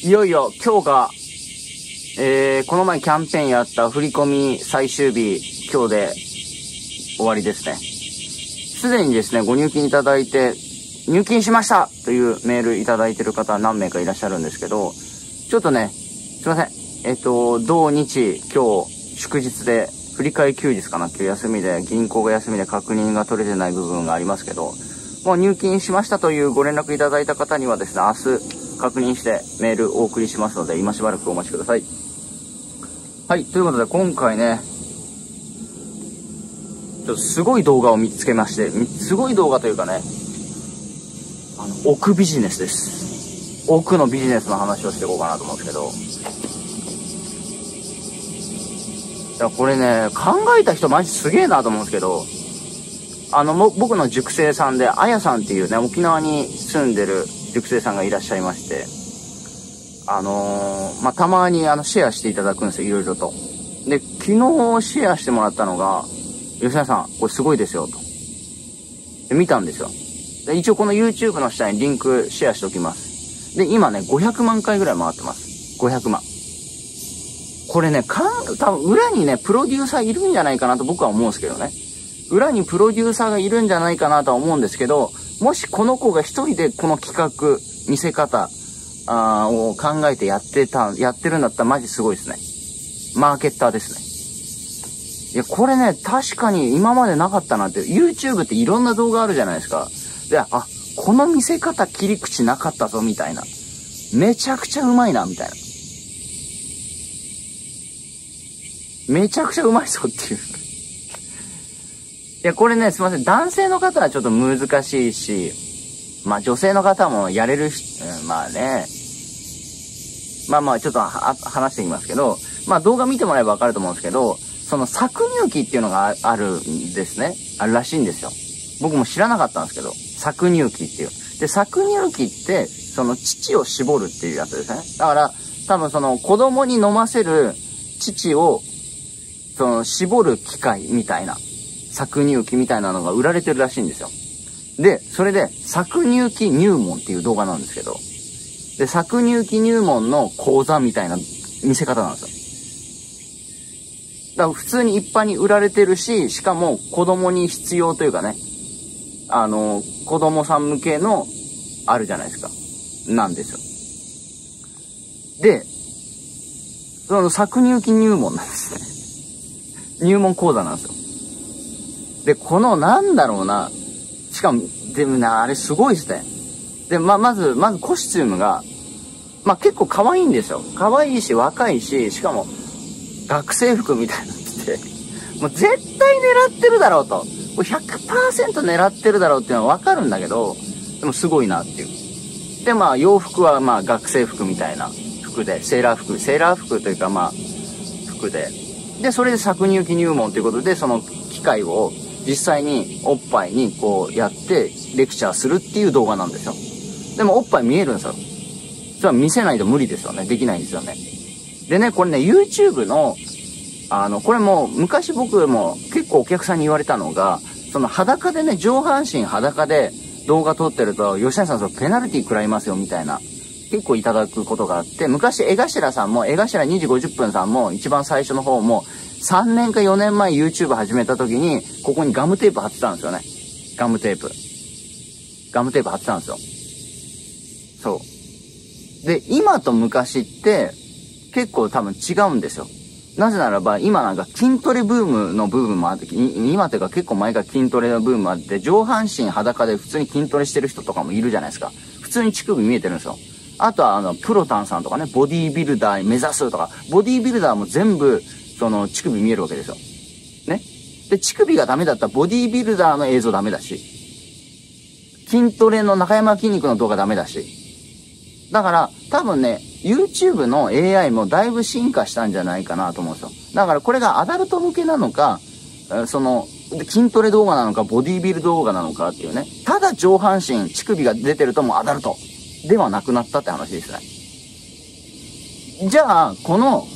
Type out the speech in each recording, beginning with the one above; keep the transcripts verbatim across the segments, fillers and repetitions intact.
いよいよ今日が、えー、この前キャンペーンやった振り込み最終日、今日で終わりですね。すでにですね、ご入金いただいて、入金しましたというメールいただいてる方何名かいらっしゃるんですけど、ちょっとね、すいません。えっと、同日、今日、祝日で、振り替え休日かな、今日休みで、銀行が休みで確認が取れてない部分がありますけど、もう入金しましたというご連絡いただいた方にはですね、明日確認してメールお送りしますので、今しばらくお待ちください。はい、ということで今回ね、ちょっとすごい動画を見つけまして、すごい動画というかね、あの、億ビジネスです。億のビジネスの話をしていこうかなと思うんですけど、いや、これね、考えた人マジすげえなと思うんですけど、あの、も、僕の塾生さんで、あやさんっていうね、沖縄に住んでる塾生さんがいらっしゃいまして、あのー、まあ、たまにあの、シェアしていただくんですよ、いろいろと。で、昨日シェアしてもらったのが、吉田さん、これすごいですよ、と。で、見たんですよ。で、一応この YouTube の下にリンクシェアしておきます。で、今ね、ごひゃくまんかいぐらい回ってます。ごひゃくまん。これね、かん、多分裏にね、プロデューサーいるんじゃないかなと僕は思うんですけどね。裏にプロデューサーがいるんじゃないかなとは思うんですけど、もしこの子が一人でこの企画、見せ方、あを考えてやってた、やってるんだったらマジすごいですね。マーケッターですね。いや、これね、確かに今までなかったなって、YouTube っていろんな動画あるじゃないですか。で、あ、この見せ方切り口なかったぞ、みたいな。めちゃくちゃうまいな、みたいな。めちゃくちゃうまいぞっていう。いや、これね、すいません。男性の方はちょっと難しいし、まあ女性の方もやれるし、うん、まあね。まあまあちょっと話してみますけど、まあ動画見てもらえばわかると思うんですけど、その搾乳機っていうのがあるんですね。あるらしいんですよ。僕も知らなかったんですけど、搾乳機っていう。で、搾乳機って、その乳を絞るっていうやつですね。だから、多分その子供に飲ませる乳を、その絞る機械みたいな。搾乳機みたいなのが売られてるらしいんですよ。で、それで、搾乳機入門っていう動画なんですけど、で、搾乳機入門の講座みたいな見せ方なんですよ。だから普通に一般に売られてるし、しかも子供に必要というかね、あの、子供さん向けの、あるじゃないですか。なんですよ。で、その搾乳機入門なんですね。入門講座なんですよ。で、この、なんだろうな。しかも、でもな、あれすごいですね。で、ま、まず、まずコスチュームが、まあ、結構可愛いんですよ。可愛いし、若いし、しかも、学生服みたいなの着て、もう絶対狙ってるだろうと。ひゃくパーセント 狙ってるだろうっていうのはわかるんだけど、でもすごいなっていう。で、まあ、洋服はまあ、学生服みたいな服で、セーラー服、セーラー服というかまあ、服で。で、それで搾乳機入門ということで、その機械を、実際におっぱいにこうやってレクチャーするっていう動画なんですよ。でもおっぱい見えるんですよ。それは見せないと無理ですよね。できないんですよね。でね、これね、YouTube の、あの、これも昔僕も結構お客さんに言われたのが、その裸でね、上半身裸で動画撮ってると、吉谷さんそのペナルティ食らいますよみたいな、結構いただくことがあって、昔江頭さんも、江頭にじごじゅっぷんさんも一番最初の方も、さんねんかよねんまえ YouTube 始めた時に、ここにガムテープ貼ってたんですよね。ガムテープ。ガムテープ貼ってたんですよ。そう。で、今と昔って、結構多分違うんですよ。なぜならば、今なんか筋トレブームの部分もあって、今というか結構前から筋トレのブームあって、上半身裸で普通に筋トレしてる人とかもいるじゃないですか。普通に乳首見えてるんですよ。あとはあの、プロタンさんとかね、ボディービルダー目指すとか、ボディービルダーも全部、その乳首見えるわけですよ。ね。で、乳首がダメだったらボディービルダーの映像ダメだし、筋トレの中山筋肉の動画ダメだし。だから、多分ね、YouTube の エーアイ もだいぶ進化したんじゃないかなと思うんですよ。だからこれがアダルト向けなのか、その、筋トレ動画なのか、ボディービル動画なのかっていうね。ただ上半身、乳首が出てるともうアダルトではなくなったって話ですね。じゃあ、この、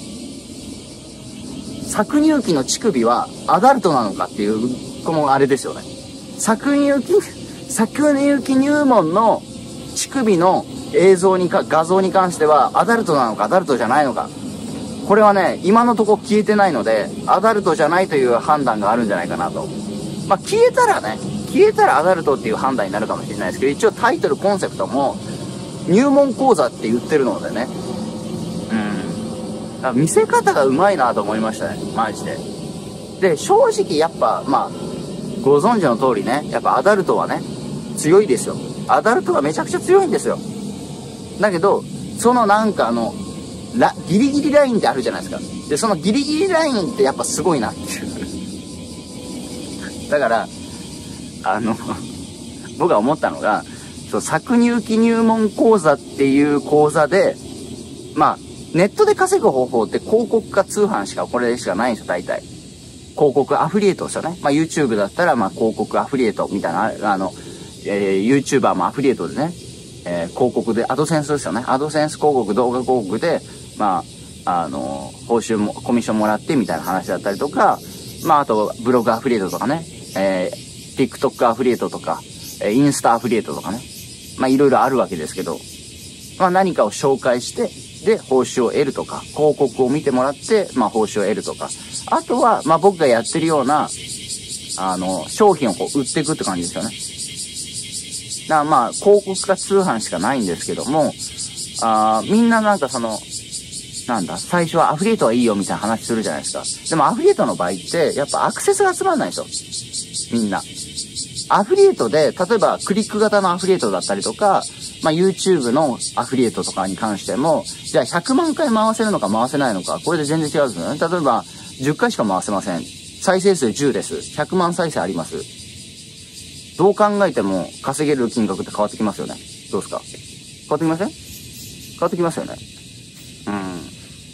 搾乳機の乳首はアダルトなのかっていう、このあれですよね。搾乳機、搾乳機入門の乳首の映像にか、画像に関しては、アダルトなのかアダルトじゃないのか。これはね、今のところ消えてないので、アダルトじゃないという判断があるんじゃないかなと。まあ、消えたらね、消えたらアダルトっていう判断になるかもしれないですけど、一応タイトル、コンセプトも、入門講座って言ってるのでね。うん。見せ方がうまいなと思いましたね、マジで。で、正直やっぱ、まあ、ご存知の通りね、やっぱアダルトはね、強いですよ。アダルトはめちゃくちゃ強いんですよ。だけど、そのなんかあの、ラギリギリラインってあるじゃないですか。で、そのギリギリラインってやっぱすごいなっていう。だから、あの、僕が思ったのが、そう、搾乳期入門講座っていう講座で、まあ、ネットで稼ぐ方法って広告か通販しか、これしかないんですよ、大体。広告アフリエイトですよね。まあ、YouTube だったら、まあ、広告アフリエイトみたいな、あの、えー、YouTuber もアフリエイトでね、えー、広告で、アドセンスですよね。アドセンス広告、動画広告で、まあ、あの、報酬も、コミッションもらってみたいな話だったりとか、まあ、あと、ブログアフリエイトとかね、えー、TikTok アフリエイトとか、えー、インスタアフリエイトとかね。まあ、いろいろあるわけですけど、まあ、何かを紹介して、で、報酬を得るとか、広告を見てもらって、まあ、報酬を得るとか。あとは、まあ、僕がやってるような、あの、商品をこう、売っていくって感じですよね。だからまあ、広告か通販しかないんですけども、あみんななんかその、なんだ、最初はアフリエイトはいいよみたいな話するじゃないですか。でもアフリエイトの場合って、やっぱアクセスが集まらないでしょ。みんな。アフリエイトで、例えばクリック型のアフリエイトだったりとか、まあ YouTube のアフリエイトとかに関しても、じゃあひゃくまんかい回せるのか回せないのか、これで全然違うんですよね。例えば、じゅっかいしか回せません。再生数じゅうです。ひゃくまん再生あります。どう考えても稼げる金額って変わってきますよね。どうですか？変わってきません？変わってきますよね。うん。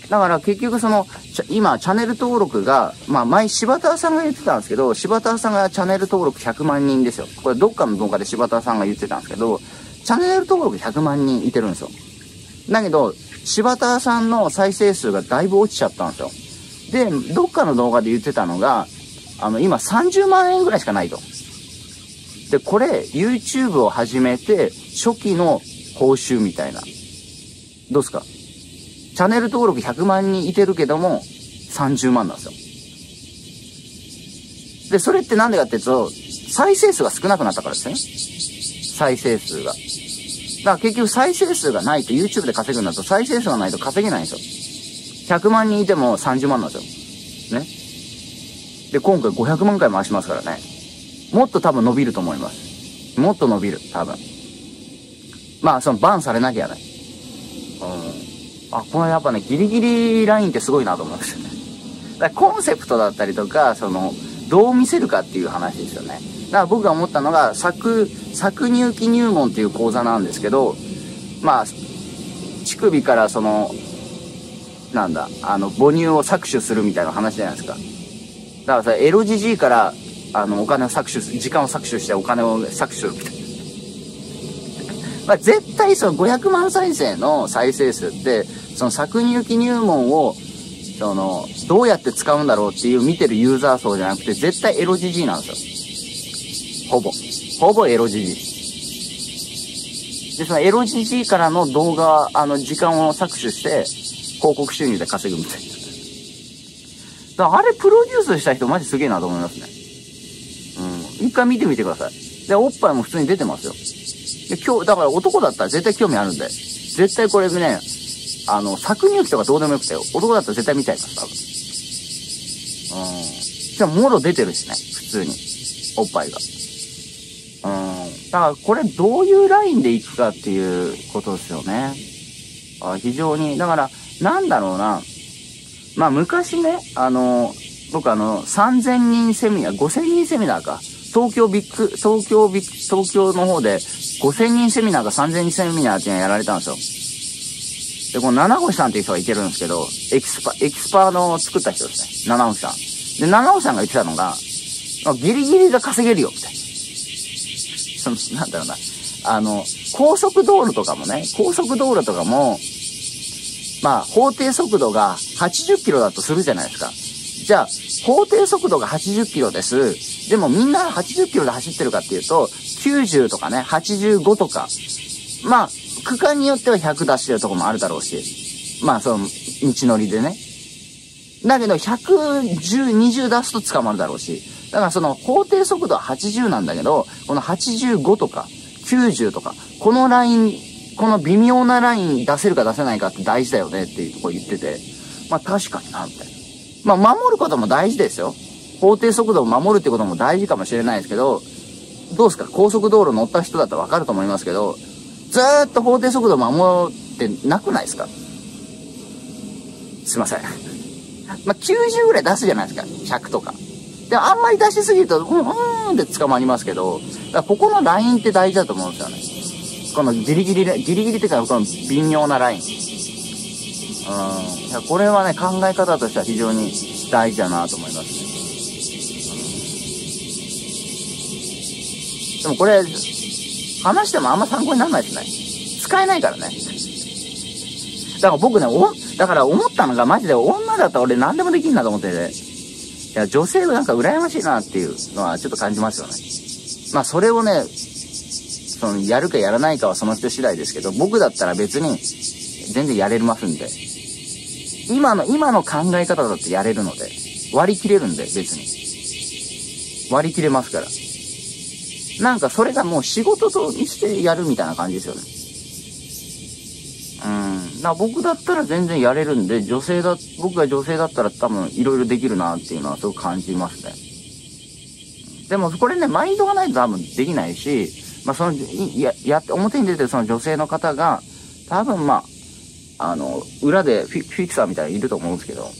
だから結局その、今チャンネル登録が、まあ前柴田さんが言ってたんですけど、柴田さんがチャンネル登録ひゃくまんにんですよ。これどっかの動画で柴田さんが言ってたんですけど、チャンネル登録ひゃくまんにんいてるんですよ。だけど、柴田さんの再生数がだいぶ落ちちゃったんですよ。で、どっかの動画で言ってたのが、あの、今さんじゅうまんえんぐらいしかないと。で、これ、YouTube を始めて、初期の報酬みたいな。どうですか？チャンネル登録ひゃくまんにんいてるけども、さんじゅうまんなんですよ。で、それってなんでかっていうと、再生数が少なくなったからですね。再生数が。だから結局再生数がないと YouTube で稼ぐんだと再生数がないと稼げないんですよ。ひゃくまんにんいてもさんじゅうまんなんですよ。ね。で、今回ごひゃくまんかい回しますからね。もっと多分伸びると思います。もっと伸びる、多分。まあ、そのバンされなきゃね。うん。あ、このやっぱね、ギリギリラインってすごいなと思いましたね。だからコンセプトだったりとか、その、どう見せるかっていう話ですよね。だから僕が思ったのが、搾、搾乳期入門っていう講座なんですけど、まあ、乳首からその、なんだ、あの、母乳を搾取するみたいな話じゃないですか。だからさ、エロジジイから、あの、お金を搾取す、時間を搾取してお金を搾取するみたいな。まあ、絶対そのごひゃくまん再生の再生数って、その搾乳期入門を、その、どうやって使うんだろうっていう見てるユーザー層じゃなくて、絶対エロジジイなんですよ。ほぼ。ほぼエロジジイ。で、そのエロジジイからの動画、あの、時間を搾取して、広告収入で稼ぐみたいな。だからあれプロデュースした人マジすげえなと思いますね。うん。一回見てみてください。で、おっぱいも普通に出てますよ。で、今日、だから男だったら絶対興味あるんで、絶対これね、あの、搾乳期とかどうでもよくて、男だったら絶対見ちゃいます、多分。うん。じゃあ、もろ出てるしね、普通に。おっぱいが。うん。だから、これどういうラインでいくかっていうことですよね。あ、非常に、だから、なんだろうな。まあ、昔ね、あの、僕あの、さんぜんにんセミナー、ごせんにんセミナーか。東京ビッグ、東京ビッグ、東京の方でごせんにんセミナーかさんぜんにんセミナーっていうのやられたんですよ。で、この七星さんっていう人がいてるんですけど、エキスパ、エキスパの作った人ですね。七星さん。で、七星さんが言ってたのが、ギリギリが稼げるよ、みたいな。その、なんだろうな。あの、高速道路とかもね、高速道路とかも、まあ、法定速度がはちじゅっキロだとするじゃないですか。じゃあ、法定速度がはちじゅっキロです。でもみんなはちじゅっキロで走ってるかっていうと、きゅうじゅうとかね、はちじゅうごとか、 まあ、区間によってはひゃく出してるとこもあるだろうし、まあ、その、道のりでね。だけど、ひゃくじゅう、にじゅう出すと捕まるだろうし、だからその、法定速度ははちじゅうなんだけど、このはちじゅうごとか、きゅうじゅうとか、このライン、この微妙なライン出せるか出せないかって大事だよねっていうところ言ってて、まあ確かにな、みたいな。まあ守ることも大事ですよ。法定速度を守るってことも大事かもしれないですけど、どうですか、高速道路乗った人だったらわかると思いますけど、ずーっと法定速度を守ってなくないですか？すいません。まあきゅうじゅうぐらい出すじゃないですか。ひゃくとか。で、あんまり出しすぎると、うん、うーんって捕まりますけど、だからここのラインって大事だと思うんですよね。このギリギリ、ギリギリっていうか、この微妙なライン。うん。いや、これはね、考え方としては非常に大事だなと思いますね。でもこれ、話してもあんま参考にならないですね。使えないからね。だから僕ね、お、だから思ったのがマジで女だったら俺何でもできんなと思ってて、いや、女性がなんか羨ましいなっていうのはちょっと感じますよね。まあそれをね、その、やるかやらないかはその人次第ですけど、僕だったら別に全然やれますんで。今の、今の考え方だってやれるので、割り切れるんで、別に。割り切れますから。なんかそれがもう仕事としてやるみたいな感じですよね。うん。だから僕だったら全然やれるんで、女性だ、僕が女性だったら多分いろいろできるなっていうのはすごく感じますね。でもこれね、マインドがないと多分できないし、まあその、いや、やって、表に出てるその女性の方が、多分まあ、あの、裏でフィ、フィクサーみたいにいると思うんですけど、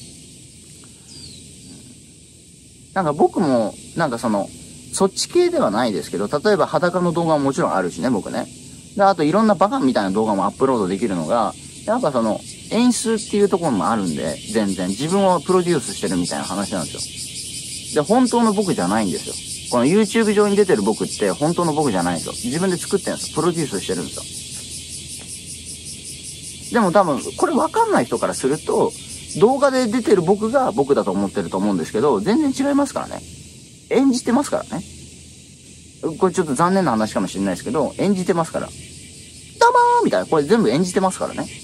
なんか僕も、なんかその、そっち系ではないですけど、例えば裸の動画ももちろんあるしね、僕ね。で、あといろんなバカみたいな動画もアップロードできるのが、やっぱその、演出っていうところもあるんで、全然、自分をプロデュースしてるみたいな話なんですよ。で、本当の僕じゃないんですよ。この YouTube 上に出てる僕って本当の僕じゃないんですよ。自分で作ってるんですよ。プロデュースしてるんですよ。でも多分、これ分かんない人からすると、動画で出てる僕が僕だと思ってると思うんですけど、全然違いますからね。演じてますからね。これちょっと残念な話かもしれないですけど、演じてますから。どうもーみたいな。これ全部演じてますからね。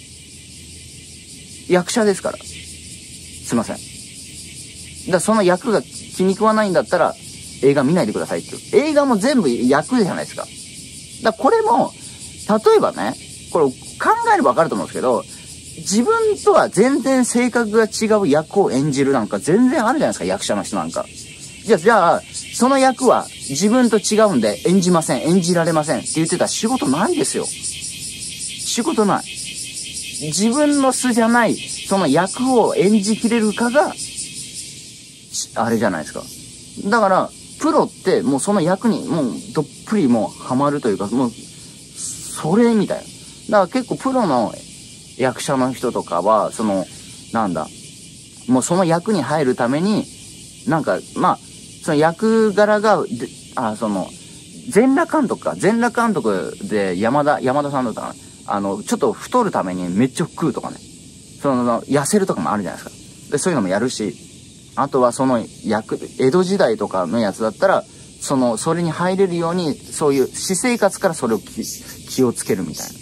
役者ですから。すいません。だからその役が気に食わないんだったら、映画見ないでくださいっていう。映画も全部役じゃないですか。だからこれも、例えばね、これ考えればわかると思うんですけど、自分とは全然性格が違う役を演じるなんか全然あるじゃないですか、役者の人なんか。じゃあ、じゃあ、その役は自分と違うんで演じません、演じられませんって言ってたら仕事ないですよ。仕事ない。自分の素じゃない、その役を演じきれるかが、あれじゃないですか。だから、プロってもうその役にもうどっぷりもうハマるというか、もう、それみたいな。だから結構プロの役者の人とかは、その、なんだ、もうその役に入るために、なんか、まあ、その役柄が、であ、その、全裸監督か、全裸監督で山田、山田さんだったかな。あの、ちょっと太るためにめっちゃ食うとかね。その、痩せるとかもあるじゃないですか。で、そういうのもやるし、あとはその役、江戸時代とかのやつだったら、その、それに入れるように、そういう私生活からそれを気、気をつけるみたいな。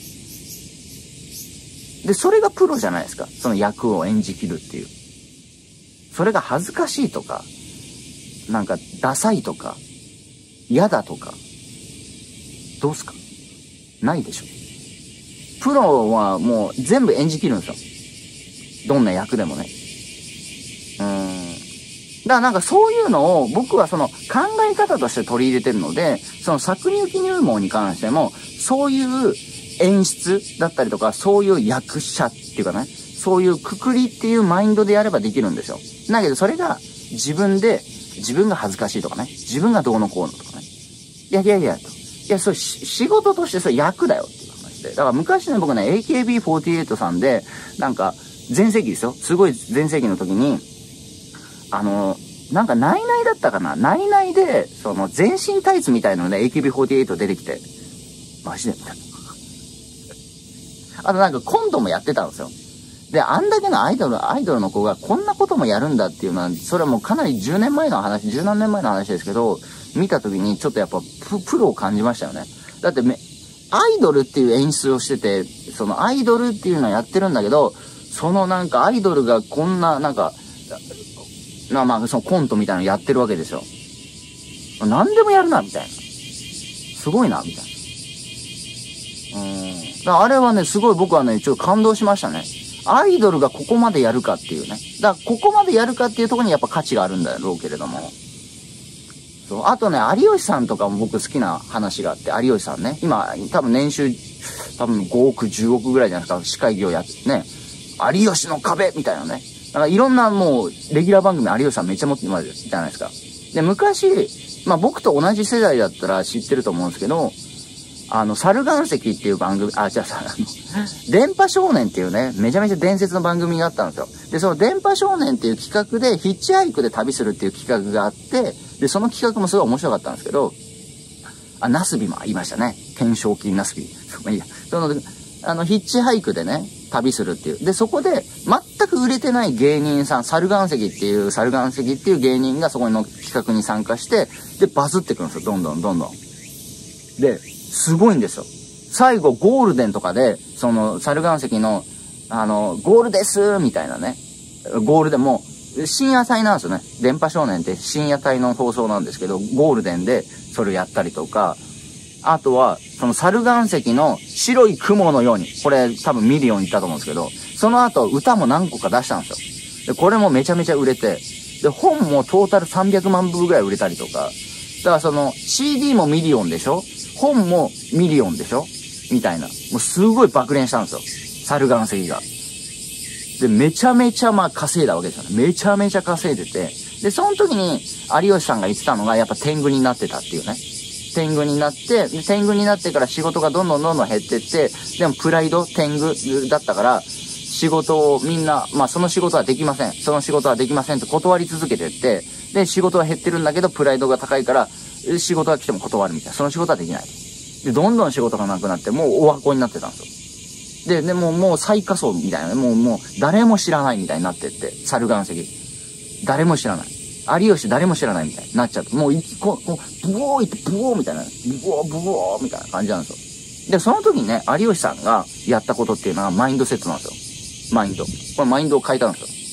で、それがプロじゃないですか。その役を演じきるっていう。それが恥ずかしいとか、なんか、ダサいとか、嫌だとか、どうすか？ないでしょ。プロはもう全部演じきるんですよ。どんな役でもね。うーん。だからなんかそういうのを僕はその考え方として取り入れてるので、その作入記入門に関しても、そういう演出だったりとか、そういう役者っていうかね、そういうくくりっていうマインドでやればできるんですよ。だけどそれが自分で、自分が恥ずかしいとかね、自分がどうのこうのとかね。いやいやいやと。いや、それ仕事としてそれ役だよっていう話で。だから昔ね、僕ね、エーケービーフォーティーエイト さんで、なんか、全盛期ですよ。すごい全盛期の時に、あの、なんか、ナイナイだったかな、ナイナイで、その、全身タイツみたいなので、エーケービーフォーティーエイト 出てきて、マジでみたいな。あとなんか、コントもやってたんですよ。で、あんだけのアイドル、アイドルの子がこんなこともやるんだっていうのは、それはもうかなりじゅうねんまえの話、じゅうなんねんまえの話ですけど、見た時にちょっとやっぱプ、プロを感じましたよね。だってめ、 アイドルっていう演出をしてて、そのアイドルっていうのをやってるんだけど、そのなんかアイドルがこんな、なんか、まあまあ、そのコントみたいなのやってるわけですよ。何でもやるな、みたいな。すごいな、みたいな。うん。だからあれはね、すごい僕はね、ちょっと感動しましたね。アイドルがここまでやるかっていうね。だからここまでやるかっていうところにやっぱ価値があるんだろうけれども。そう。あとね、有吉さんとかも僕好きな話があって、有吉さんね。今、多分年収、多分ごおく、じゅうおくぐらいじゃないですか。司会業やってね。有吉の壁みたいなね。だからいろんなもう、レギュラー番組有吉さんめっちゃ持ってるじゃないですか。で、昔、まあ僕と同じ世代だったら知ってると思うんですけど、あの、猿岩石っていう番組、あ、じゃあさ、あの、電波少年っていうね、めちゃめちゃ伝説の番組があったんですよ。で、その電波少年っていう企画で、ヒッチハイクで旅するっていう企画があって、で、その企画もすごい面白かったんですけど、あ、ナスビも言いましたね。懸賞金ナスビ。まあいいや。その、あの、ヒッチハイクでね、旅するっていう。で、そこで、全く売れてない芸人さん、猿岩石っていう、猿岩石っていう芸人がそこの企画に参加して、で、バズってくるんですよ。どんどんどんどん。で、すごいんですよ。最後、ゴールデンとかで、その、猿岩石の、あの、ゴールですみたいなね。ゴールデンも、深夜帯なんですよね。電波少年って深夜帯の放送なんですけど、ゴールデンでそれをやったりとか、あとは、その猿岩石の白い雲のように、これ多分ミリオンいったと思うんですけど、その後歌も何個か出したんですよ。で、これもめちゃめちゃ売れて、で、本もトータルさんびゃくまんぶぐらい売れたりとか、だからその シーディー もミリオンでしょ？本もミリオンでしょ？みたいな。もうすごい爆連したんですよ。猿岩石が。で、めちゃめちゃまあ稼いだわけですよね。めちゃめちゃ稼いでて。で、その時に有吉さんが言ってたのがやっぱ天狗になってたっていうね。天狗になって、で天狗になってから仕事がどんどんどんどん減ってって、でもプライド、天狗だったから、仕事をみんな、まあその仕事はできません。その仕事はできませんって断り続けてって、で、仕事は減ってるんだけど、プライドが高いから、仕事が来ても断るみたいな。その仕事はできない。で、どんどん仕事がなくなって、もうお箱になってたんですよ。で、でももう最下層みたいなね、もう、もう誰も知らないみたいになってって、猿岩石。誰も知らない。有吉誰も知らないみたいになっちゃって、もういき、こう、こう、ブオーいって、ブオーみたいな、ブオー、ブオーみたいな感じなんですよ。で、その時にね、有吉さんがやったことっていうのはマインドセットなんですよ。マインド。これマインドを変えたん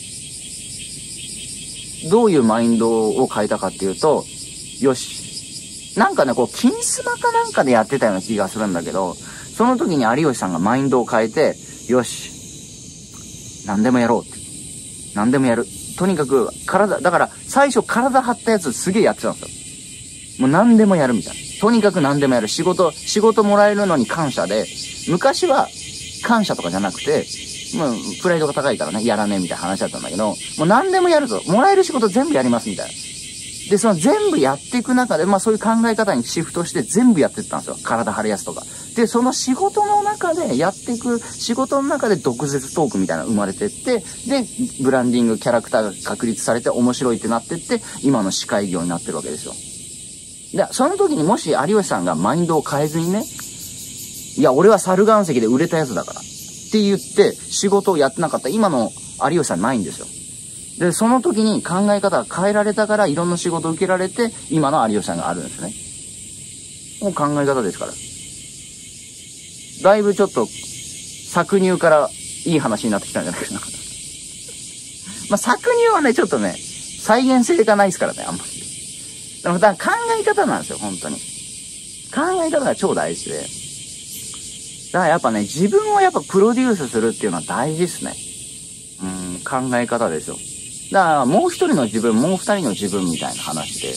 ですよ。どういうマインドを変えたかっていうと、よし。なんかね、こう、金スマかなんかでやってたような気がするんだけど、その時に有吉さんがマインドを変えて、よし。何でもやろうって。何でもやる。とにかく、体、だから、最初体張ったやつすげえやってたんですよ。もう何でもやるみたいな。とにかく何でもやる。仕事、仕事もらえるのに感謝で、昔は感謝とかじゃなくて、もうプライドが高いからね、やらねえみたいな話だったんだけど、もう何でもやるぞ。もらえる仕事全部やりますみたいな。で、その全部やっていく中で、まあそういう考え方にシフトして全部やっていったんですよ。体張るやつとか。で、その仕事の中でやっていく、仕事の中で毒舌トークみたいなの生まれてって、で、ブランディング、キャラクターが確立されて面白いってなってって、今の司会業になってるわけですよ。で、その時にもし有吉さんがマインドを変えずにね、いや、俺は猿岩石で売れたやつだから。って言って、仕事をやってなかった今の有吉さんないんですよ。で、その時に考え方が変えられたから、いろんな仕事を受けられて、今の有吉さんがあるんですね。もう考え方ですから。だいぶちょっと、搾乳からいい話になってきたんじゃないかな。まあ、搾乳はね、ちょっとね、再現性がないですからね、あんまり。でも、だから考え方なんですよ、本当に。考え方が超大事で。だからやっぱね、自分をやっぱプロデュースするっていうのは大事ですね。うん、考え方ですよ。だから、もう一人の自分、もう二人の自分みたいな話で。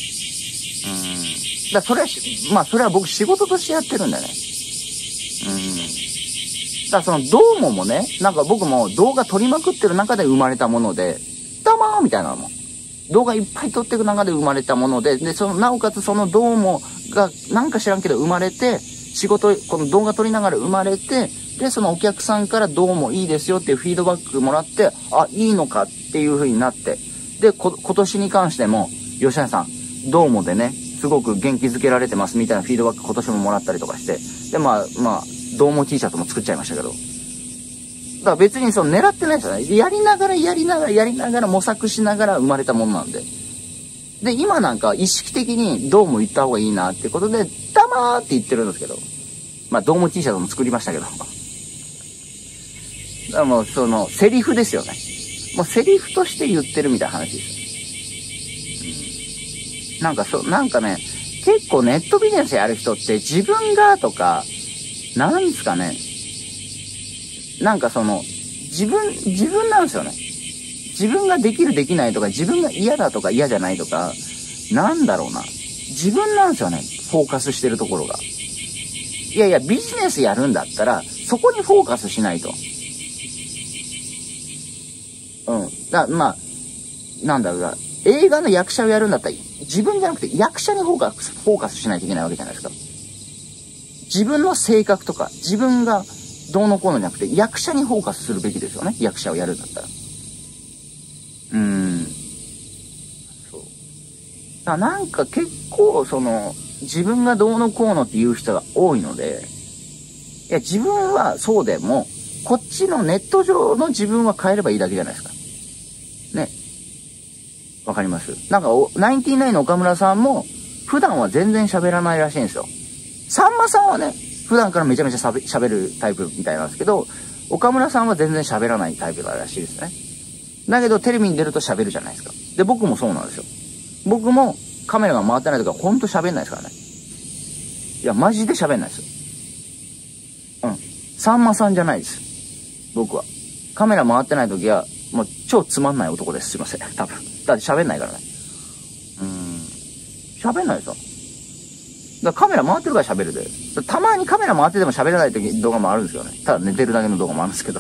うん。だからそれは、まあそれは僕仕事としてやってるんだよね。うん。だからその、どうももね、なんか僕も動画撮りまくってる中で生まれたもので、どうもーみたいなのも。動画いっぱい撮っていく中で生まれたもので、で、その、なおかつそのどうもが、なんか知らんけど生まれて、仕事、この動画撮りながら生まれて、で、そのお客さんからどうもいいですよっていうフィードバックもらって、あ、いいのかっていう風になって、で、こ、今年に関しても、吉谷さん、どうもでね、すごく元気づけられてますみたいなフィードバック今年ももらったりとかして、で、まあ、まあ、どうも T シャツも作っちゃいましたけど。だから別にその狙ってないですよね。やりながらやりながらやりながら模索しながら生まれたものなんで。で、今なんか意識的にどうも言った方がいいなってことで、たまーって言ってるんですけど、 まあ、ドーム T シャツも作りましたけど。だからもう、その、セリフですよね。もうセリフとして言ってるみたいな話ですよ。うん、なんかそう、なんかね、結構ネットビジネスやる人って自分がとか、なんですかね。なんかその、自分、自分なんですよね。自分ができるできないとか、自分が嫌だとか嫌じゃないとか、なんだろうな。自分なんですよね。フォーカスしてるところが。いやいや、ビジネスやるんだったら、そこにフォーカスしないと。うん。だまあ、なんだろうな。映画の役者をやるんだったら、自分じゃなくて役者にフォーカス、フォーカスしないといけないわけじゃないですか。自分の性格とか、自分がどうのこうのじゃなくて、役者にフォーカスするべきですよね。役者をやるんだったら。うーん。そう。だからなんか結構、その、自分がどうのこうのっていう人が多いので、いや、自分はそうでも、こっちのネット上の自分は変えればいいだけじゃないですか。ね。わかります？なんか、ナインティナインの岡村さんも、普段は全然喋らないらしいんですよ。さんまさんはね、普段からめちゃめちゃ喋るタイプみたいなんですけど、岡村さんは全然喋らないタイプらしいですね。だけど、テレビに出ると喋るじゃないですか。で、僕もそうなんですよ。僕もカメラが回ってない時はほんと喋んないですからね。いや、マジで喋んないですよ。うん。さんまさんじゃないです。僕は。カメラ回ってない時は、もう超つまんない男です。すいません。多分。だって喋んないからね。うーん。喋んないですよ。だからカメラ回ってるから喋るで。たまにカメラ回ってても喋らない時動画もあるんですよね。ただ寝てるだけの動画もあるんですけど。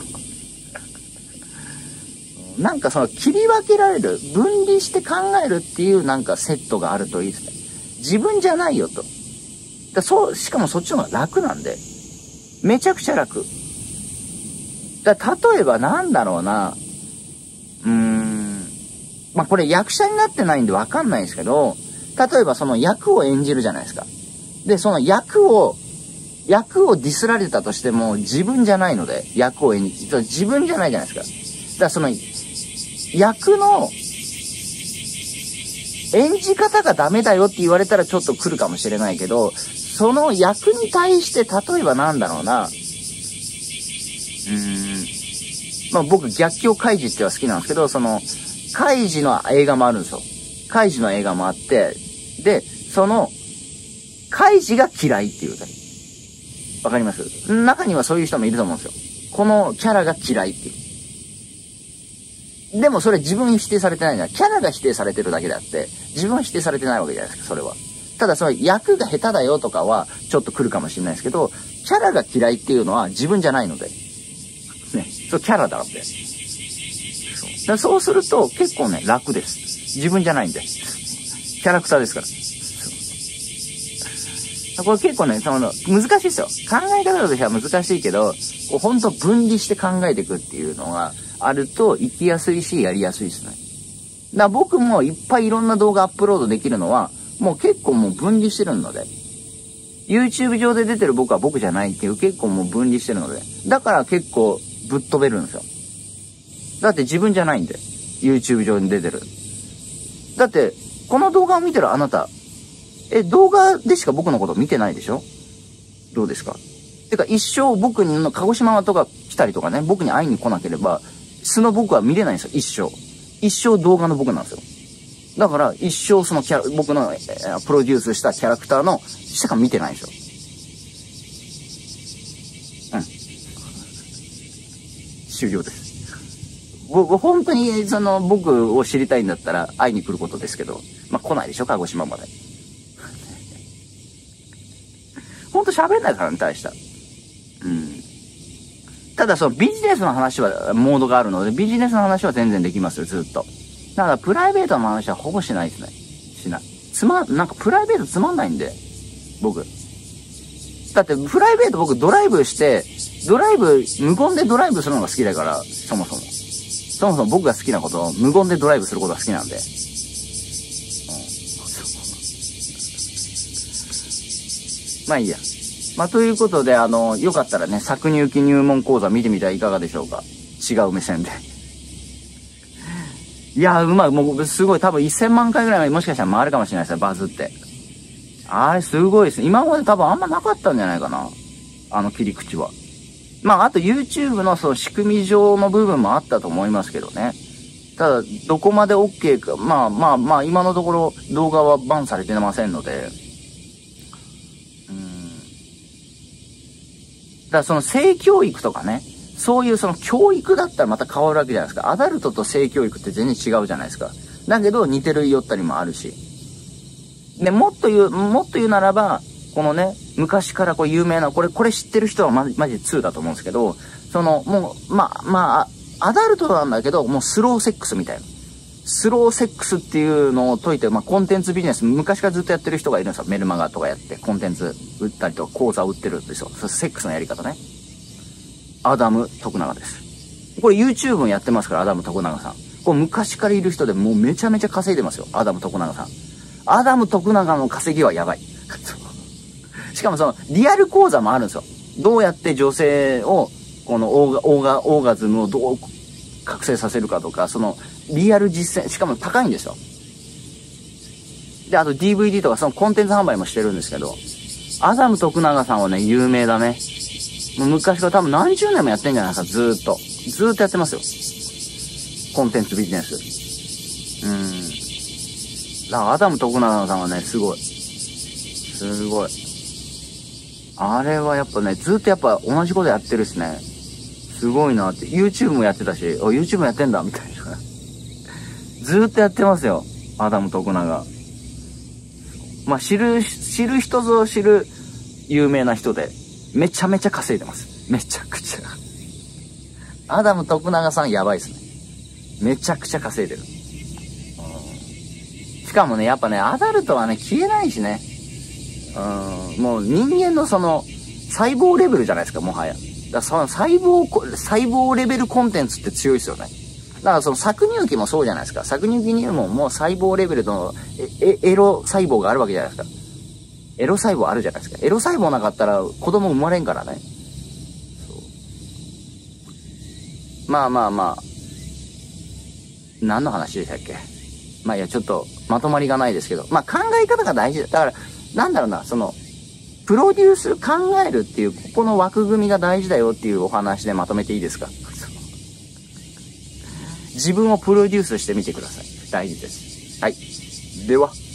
なんかその切り分けられる、分離して考えるっていうなんかセットがあるといいですね。自分じゃないよと。だそう、しかもそっちの方が楽なんで。めちゃくちゃ楽。だ例えばなんだろうな。うーん。まあこれ役者になってないんでわかんないんですけど、例えばその役を演じるじゃないですか。で、その役を、役をディスられたとしても自分じゃないので、役を演じ、自分じゃないじゃないですか。だからその、役の演じ方がダメだよって言われたらちょっと来るかもしれないけど、その役に対して例えばなんだろうな、うーん、まあ僕逆境カイジっては好きなんですけど、その、カイジの映画もあるんですよ。カイジの映画もあって、で、その、カイジが嫌いっていうか、わかります？中にはそういう人もいると思うんですよ。このキャラが嫌いっていう。でもそれ自分否定されてないんだ。キャラが否定されてるだけであって、自分は否定されてないわけじゃないですか、それは。ただその役が下手だよとかはちょっと来るかもしれないですけど、キャラが嫌いっていうのは自分じゃないので。ね。そう、キャラだって。そう。そうすると結構ね、楽です。自分じゃないんで。キャラクターですから。これ結構ね、その、難しいですよ。考え方としては難しいけど、こう本当分離して考えていくっていうのがあると生きやすいし、やりやすいですね。だから僕もいっぱいいろんな動画アップロードできるのは、もう結構もう分離してるので、YouTube 上で出てる僕は僕じゃないっていう結構もう分離してるので、だから結構ぶっ飛べるんですよ。だって自分じゃないんで、YouTube 上に出てる。だって、この動画を見てるあなた、え、動画でしか僕のこと見てないでしょ？どうですか？てか一生僕の鹿児島とか来たりとかね、僕に会いに来なければ、素の僕は見れないんですよ、一生。一生動画の僕なんですよ。だから一生そのキャラ、僕の、えー、プロデュースしたキャラクターのしか見てないんですよ。うん。終了です。僕、本当にその僕を知りたいんだったら会いに来ることですけど、まあ来ないでしょ、鹿児島まで。ほんと喋んないからね、大した。うん。ただそのビジネスの話はモードがあるので、ビジネスの話は全然できますよ、ずっと。だからプライベートの話はほぼしないですね。しない。つま、なんかプライベートつまんないんで、僕。だってプライベート僕ドライブして、ドライブ、無言でドライブするのが好きだから、そもそも。そもそも僕が好きなことを無言でドライブすることが好きなんで。うん、まあいいや。まあということで、あの、よかったらね、搾乳期入門講座見てみてはいかがでしょうか。違う目線で。いや、うまい。もうすごい。多分せんまんかいぐらいまでもしかしたら回るかもしれないですよ、バズって。あれすごいですね。今まで多分あんまなかったんじゃないかな。 あの切り口は。まあ、あと YouTube のその仕組み上の部分もあったと思いますけどね。ただ、どこまで OK か、まあまあまあ、今のところ動画はバンされてませんので、うん。だからその性教育とかね、そういうその教育だったらまた変わるわけじゃないですか。アダルトと性教育って全然違うじゃないですか。だけど似てるよったりもあるし。で、もっと言う、もっと言うならば、このね、昔からこう有名な、これ、これ知ってる人はマジ、マジでにだと思うんですけど、その、もう、まあ、まあ、アダルトなんだけど、もうスローセックスみたいな。スローセックスっていうのを解いて、まあ、コンテンツビジネス、昔からずっとやってる人がいるんですよ。メルマガとかやって、コンテンツ売ったりとか、講座売ってるんですよ。そセックスのやり方ね。アダム徳永です。これ YouTube もやってますから、アダム徳永さん。これ昔からいる人でもうめちゃめちゃ稼いでますよ。アダム徳永さん。アダム徳永の稼ぎはやばい。しかもその、リアル講座もあるんですよ。どうやって女性を、このオーガ、オーガ、オーガズムをどう覚醒させるかとか、その、リアル実践、しかも高いんですよ。で、あと ディーブイディー とかそのコンテンツ販売もしてるんですけど、アダム徳永さんはね、有名だね。もう昔から多分何十年もやってんじゃないですか、ずーっと。ずーっとやってますよ。コンテンツビジネス。うん。だからアダム徳永さんはね、すごい。すごい。あれはやっぱね、ずっとやっぱ同じことやってるしね。すごいなって。YouTube もやってたし、お、YouTube もやってんだ、みたいな。ずっとやってますよ。アダム徳永。まあ、知る、知る人ぞ知る有名な人で、めちゃめちゃ稼いでます。めちゃくちゃ。アダム徳永さんやばいですね。めちゃくちゃ稼いでる。しかもね、やっぱね、アダルトはね、消えないしね。うん、もう人間のその、細胞レベルじゃないですか、もはや。だからその細胞、細胞レベルコンテンツって強いですよね。だからその搾乳機もそうじゃないですか。搾乳機にももう細胞レベルのエ、エロ細胞があるわけじゃないですか。エロ細胞あるじゃないですか。エロ細胞なかったら子供生まれんからね。そうまあまあまあ。何の話でしたっけ？まあいや、ちょっとまとまりがないですけど。まあ考え方が大事だ。だから、なんだろうな、その、プロデュース、考えるっていう、ここの枠組みが大事だよっていうお話でまとめていいですか？自分をプロデュースしてみてください。大事です。はい。では。